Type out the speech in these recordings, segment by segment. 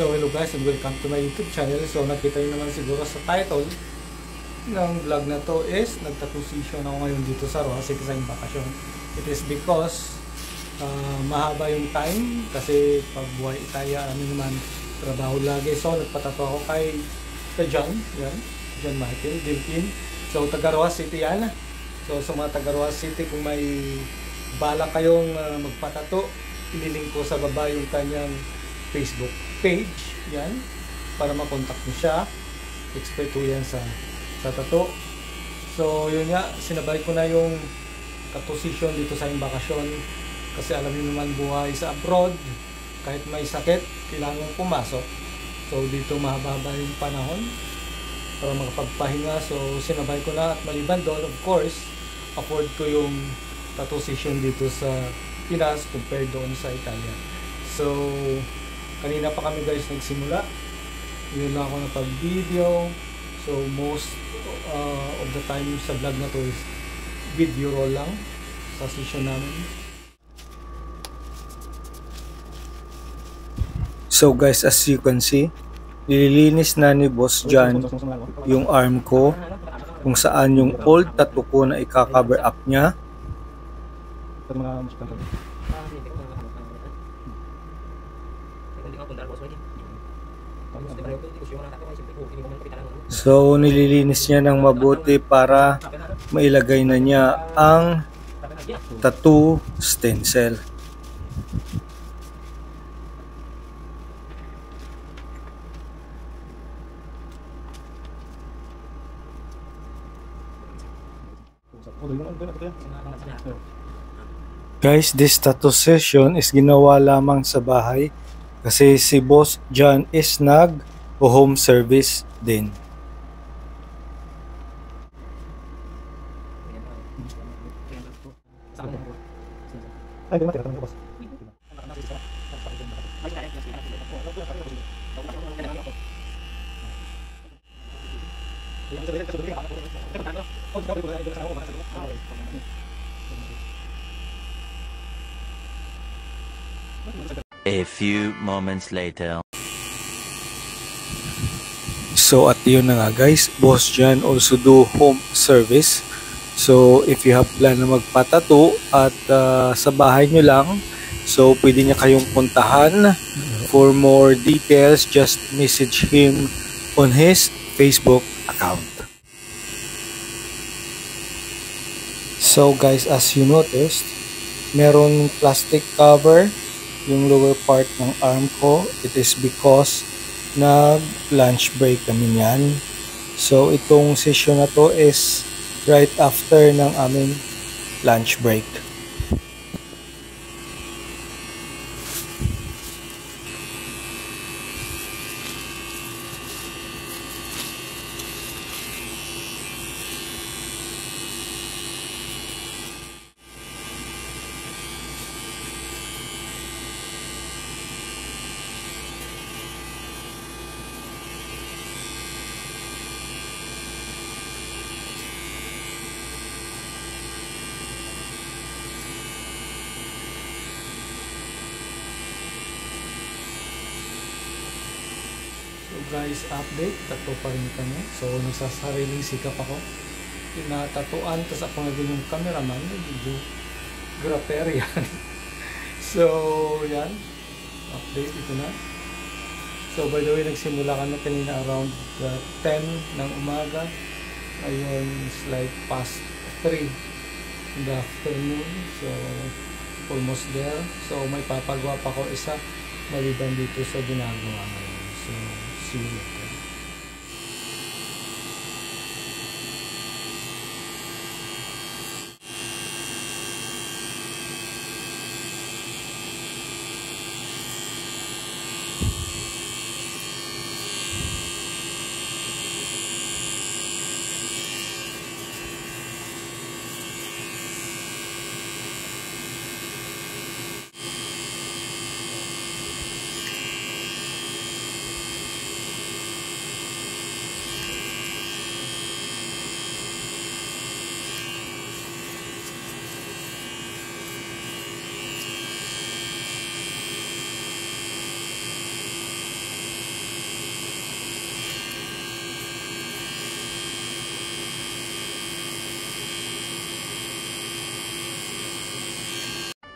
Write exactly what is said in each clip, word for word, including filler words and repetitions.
So hello guys and welcome to my YouTube channel. So nakita nyo naman siguro sa title ng vlog na to is nagtatusisyon ako ngayon dito sa Roa City sa bakasyon. It is because uh, mahaba yung time kasi pag buhay Itaya ano naman trabaho lagi. So nagpatato ako kay kay John, yan, John Michael Dilkin. So taga Roa City yan. So sa mga taga Roa City kung may bala kayong uh, magpatato, ililink ko sa baba yung kanyang Facebook page, yan, para makontak nyo siya. Expert po yan sa, sa tato. So yun nga, sinabay ko na yung tatusisyon dito sa bakasyon kasi alam niyo naman buhay sa abroad, kahit may sakit, kailangan pumasok. So dito mahaba-haba yung panahon para makapagpahinga. So sinabay ko na at maliban doon, of course, afford ko yung tatusisyon dito sa Pinas compared doon sa Italia. So kanina pa kami guys nagsimula, yun lang ako napag-video. So most uh, of the time sa vlog na to is video roll lang sa session namin. So guys, as you can see, nililinis na ni Boss John yung arm ko, kung saan yung old tattoo ko na ika-cover up niya. So nililinis niya ng mabuti para mailagay na niya ang tattoo stencil. Guys, this tattoo session is ginawa lamang sa bahay kasi si Boss John is nag home service din. A few moments later. So at yun na nga guys, Boss John also do home service. So if you have plan na magpatato at uh, sa bahay nyo lang, so pwede niya kayong puntahan. For more details, just message him on his Facebook account. So guys, as you noticed, meron plastic cover yung lower part ng arm ko. It is because nag lunch break kami niyan. So itong session na to is right after ng aming lunch break. So guys, update, tato pa rin kami. So nagsasariling sikap ako. Tinatatuan, tapos ako na din yung cameraman, video grapper yan. So yan, update ito na. So by the way, nagsimula kami kanina around uh, ten ng umaga. Ngayon is like past three in the afternoon. So almost there. So may papagawa pa ko isa maliban dito sa ginagawa ngayon. So see you later.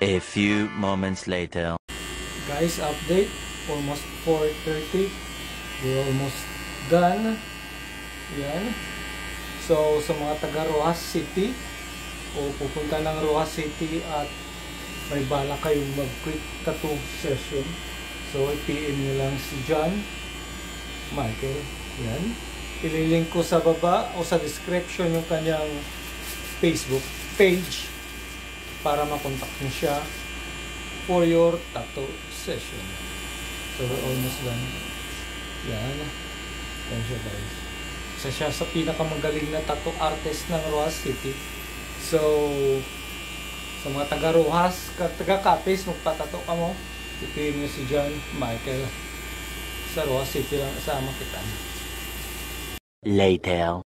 A few moments later. Guys, update. Almost four thirty. We're almost done. Yan. So, sa mga taga Rojas City, o pupunta ng Rojas City at may bala kayong mag-quick tattoo session, so i-P M nyo lang si John Michael. Yan. Ililink ko sa baba o sa description yung kanyang Facebook page para makontak nyo siya for your tattoo session. So we're almost done. Yan. Yan siya guys. Isa siya sa pinakamagaling na tattoo artist ng Rojas City. So sa mga taga Rojas, taga Capiz, magpatato ka mo, i-P M nyo si John Michael sa Rojas City lang sa Makitan. Later.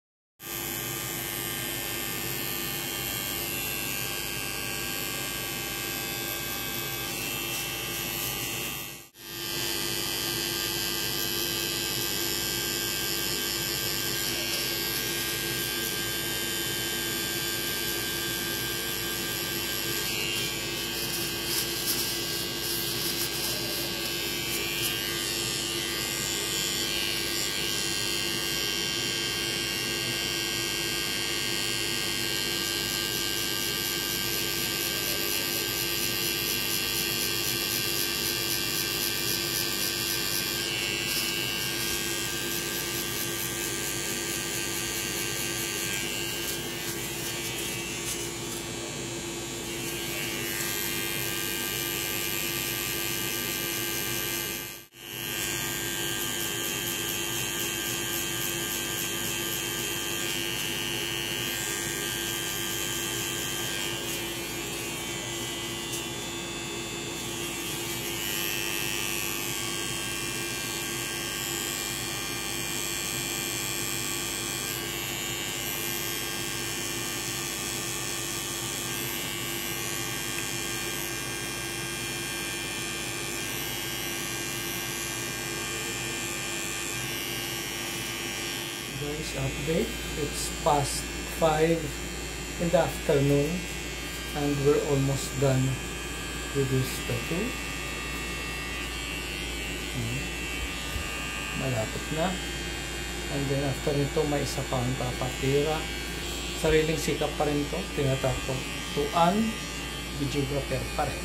Guys, update. It's past five in the afternoon and we're almost done with this tattoo. Hmm. Malapit na. And then after nito may isa pa ang papatira. Sariling sikap pa rin to. Tinatatuan. Videographer pa rin.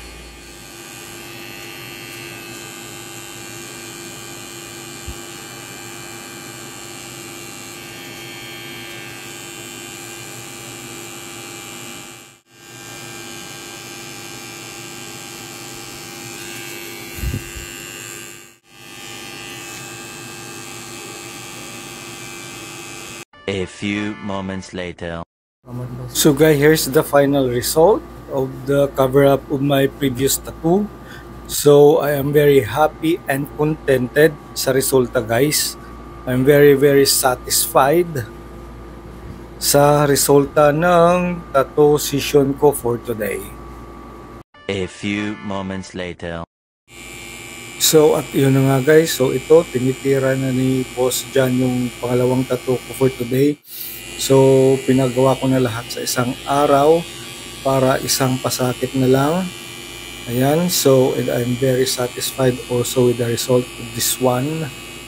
A few moments later. So guys, here's the final result of the cover-up of my previous tattoo. So I am very happy and contented sa resulta guys. I'm very very satisfied sa resulta ng tattoo session ko for today. A few moments later. So at yun na nga guys, so ito tinitira na ni Boss John yung pangalawang tattoo ko for today. So pinagawa ko na lahat sa isang araw para isang pasakit na lang. Ayan, so and I'm very satisfied also with the result of this one.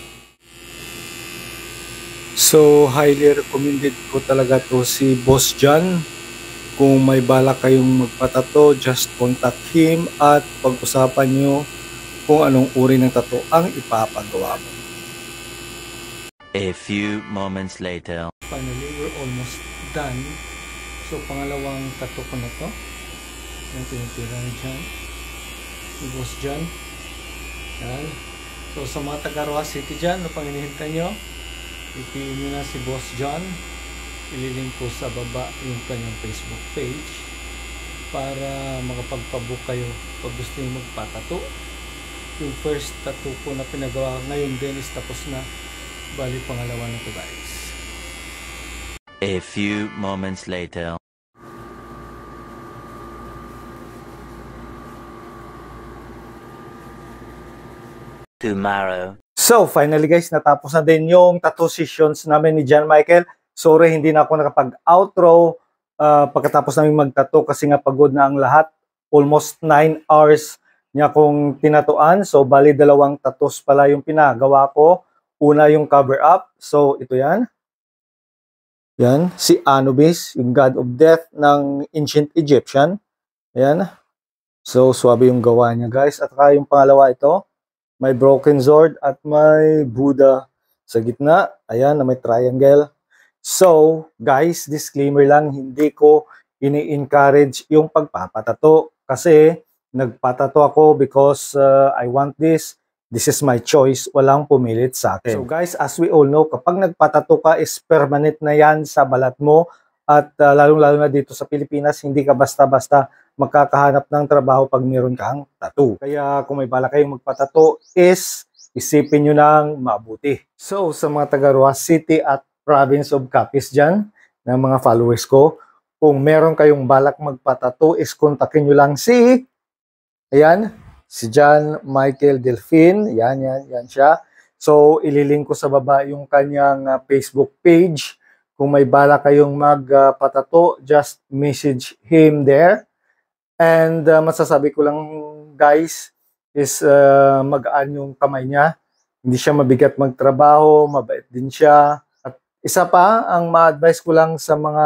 So highly recommended ko talaga to si Boss John. Kung may bala kayong magpatato, just contact him at pag-usapan nyo kung anong uri ng tattoo ang ipapagawa mo. A few moments later. Finally, we're almost done. So, pangalawang tattoo ko na to. Yung tinitira ni John. Ni Boss John. Yan. So, sa mga taga Rojas City dyan, ano pang hinihintay nyo? I-P M nyo na si Boss John. Ililink ko sa baba yung kanyang Facebook page para makapagpabook kayo pag gusto nyo magpatato. Yung first tattoo ko na pinagawa ngayon din is tapos na. Bali pangalawa na to guys. A few moments later. Tomorrow. So finally guys, natapos na din yung tattoo sessions namin ni John Michael. Sorry hindi na ako nakapag-outro uh, pagkatapos namin mag-tattoo kasi nga pagod na ang lahat. almost nine hours niya kung tinatuan. So, bali dalawang tattoos pala yung pinagawa ko. Una yung cover up. So, ito yan. Yan. Si Anubis, yung god of death ng ancient Egyptian. Ayan. So, swabe yung gawa niya, guys. At saka yung pangalawa ito, may broken sword at may Buddha sa gitna. Ayan, na may triangle. So, guys, disclaimer lang, hindi ko ini-encourage yung pagpapatato. Kasi, nagpatato ako because uh, I want this. This is my choice. Walang pumilit sa akin. So guys, as we all know, kapag nagpatato ka is permanent na yan sa balat mo. At uh, lalong-lalo na dito sa Pilipinas, hindi ka basta-basta makakahanap ng trabaho pag meron kang tattoo. Kaya kung may bala kayong magpatato is isipin nyo nang mabuti. So sa mga taga Roxas City at Province of Capiz dyan, ng mga followers ko, kung meron kayong balak magpatato is kontakin nyo lang si ayan, si John Michael Delfin. Yan, yan, yan siya. So, ililink ko sa baba yung kanyang uh, Facebook page. Kung may bala kayong magpatato, uh, just message him there. And uh, masasabi ko lang, guys, is uh, magaan yung kamay niya. Hindi siya mabigat magtrabaho, mabait din siya. At isa pa, ang ma-advise ko lang sa mga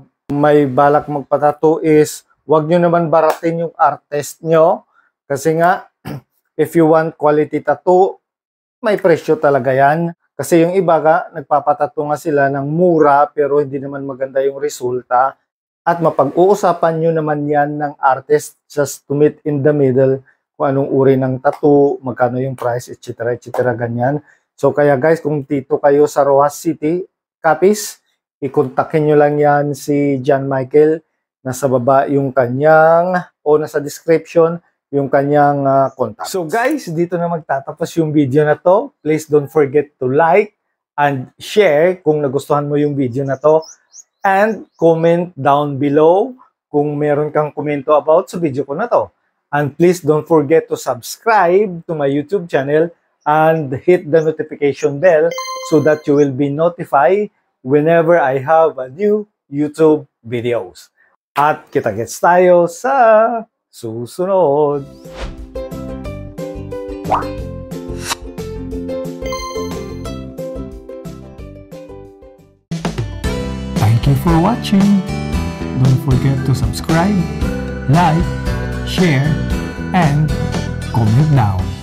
may balak magpatato is, wag nyo naman baratin yung artist nyo. Kasi nga, if you want quality tattoo, may presyo talaga yan. Kasi yung iba ka, nagpapatato nga sila ng mura pero hindi naman maganda yung resulta. At mapag-uusapan nyo naman yan ng artist just to meet in the middle kung anong uri ng tattoo, magkano yung price, et cetera et cetera ganyan. So kaya guys, kung dito kayo sa Roxas City, Capiz, ikontakin nyo lang yan si John Michael. Nasa baba yung kanyang, o nasa description, yung kanyang uh, contact. So guys, dito na magtatapos yung video na to. Please don't forget to like and share kung nagustuhan mo yung video na to. And comment down below kung meron kang komento about sa video ko na to. And please don't forget to subscribe to my YouTube channel and hit the notification bell so that you will be notified whenever I have a new YouTube videos. At kita-kits tayo sa susunod. Thank you for watching. Don't forget to subscribe, like, share, and comment down.